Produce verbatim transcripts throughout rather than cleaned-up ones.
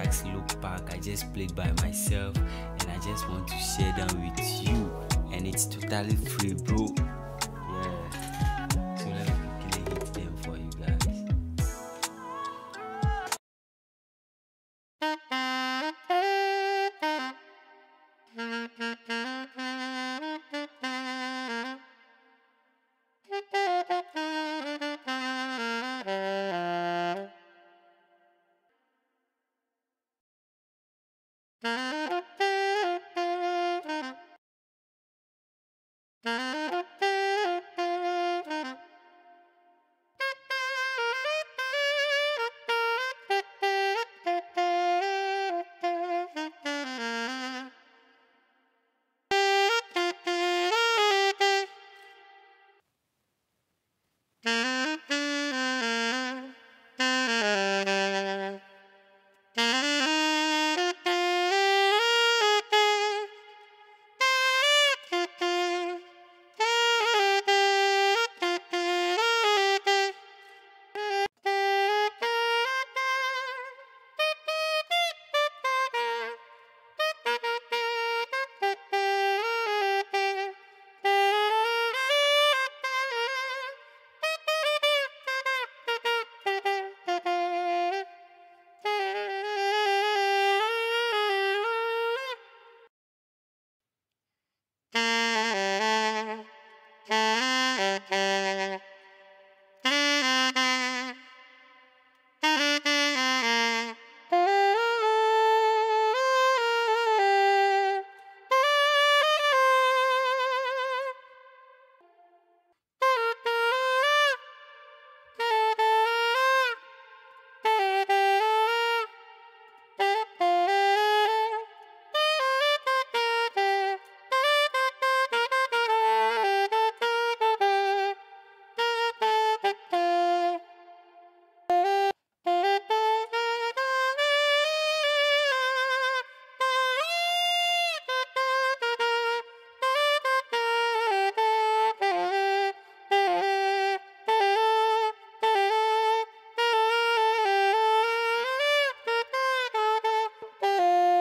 tracks, look back, I just played by myself, and I just want to share them with you, and it's totally free, bro. Yeah, so let me quickly hit them for you guys.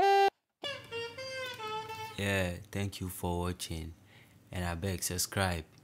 Yeah, thank you for watching, and I beg subscribe.